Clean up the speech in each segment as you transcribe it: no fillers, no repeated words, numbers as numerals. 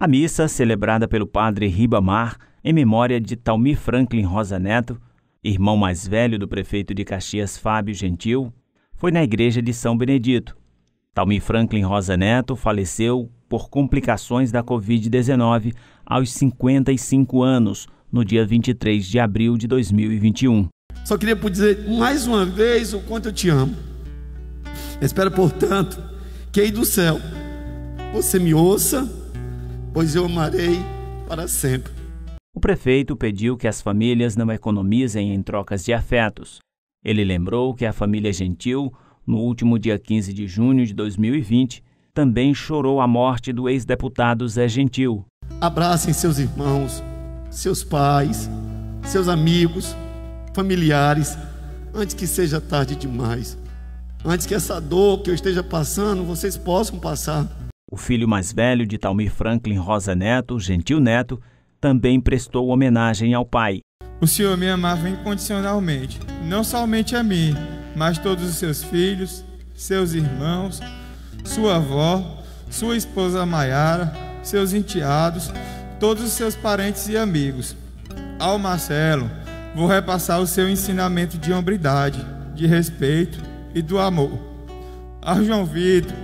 A missa, celebrada pelo padre Ribamar, em memória de Talmir Franklin Rosa Neto, irmão mais velho do prefeito de Caxias, Fábio Gentil, foi na igreja de São Benedito. Talmir Franklin Rosa Neto faleceu por complicações da Covid-19 aos 55 anos, no dia 23 de abril de 2021. Só queria dizer mais uma vez o quanto eu te amo. Eu espero, portanto, que aí do céu você me ouça, pois eu amarei para sempre. O prefeito pediu que as famílias não economizem em trocas de afetos. Ele lembrou que a família Gentil, no último dia 15 de junho de 2020, também chorou a morte do ex-deputado Zé Gentil. Abracem seus irmãos, seus pais, seus amigos, familiares, antes que seja tarde demais. Antes que essa dor que eu esteja passando, vocês possam passar. O filho mais velho de Talmir Franklin Rosa Neto, Gentil Neto, também prestou homenagem ao pai. O Senhor me amava incondicionalmente, não somente a mim, mas todos os seus filhos, seus irmãos, sua avó, sua esposa Maiara, seus enteados, todos os seus parentes e amigos. Ao Marcelo, vou repassar o seu ensinamento de hombridade, de respeito e do amor. Ao João Vitor,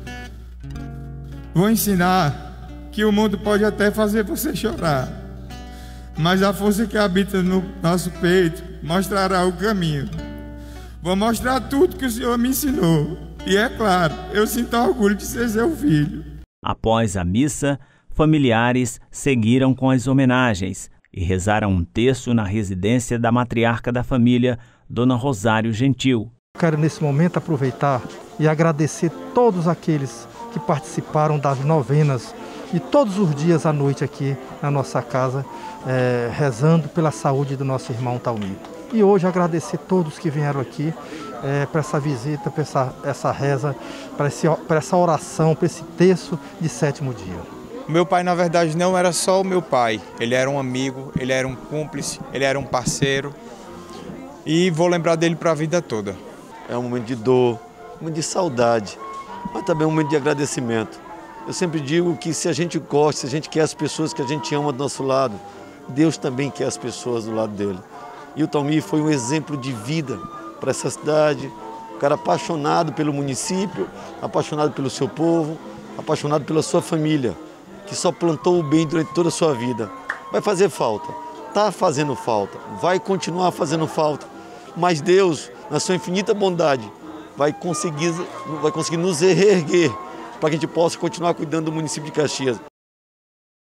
vou ensinar que o mundo pode até fazer você chorar, mas a força que habita no nosso peito mostrará o caminho. Vou mostrar tudo que o Senhor me ensinou. E é claro, eu sinto orgulho de ser seu filho. Após a missa, familiares seguiram com as homenagens e rezaram um terço na residência da matriarca da família, Dona Rosário Gentil. Quero nesse momento aproveitar e agradecer todos aqueles que participaram das novenas e todos os dias à noite aqui na nossa casa, rezando pela saúde do nosso irmão Talmir. E hoje agradecer todos que vieram aqui para essa visita, para essa reza, para essa oração, para esse terço de 7º dia. Meu pai, na verdade, não era só o meu pai. Ele era um amigo, ele era um cúmplice, ele era um parceiro. E vou lembrar dele para a vida toda. É um momento de dor, um momento de saudade, mas também um momento de agradecimento. Eu sempre digo que se a gente gosta, se a gente quer as pessoas que a gente ama do nosso lado, Deus também quer as pessoas do lado dele. E o Talmir foi um exemplo de vida para essa cidade, um cara apaixonado pelo município, apaixonado pelo seu povo, apaixonado pela sua família, que só plantou o bem durante toda a sua vida. Vai fazer falta, está fazendo falta, vai continuar fazendo falta, mas Deus, na sua infinita bondade, vai conseguir nos reerguer para que a gente possa continuar cuidando do município de Caxias.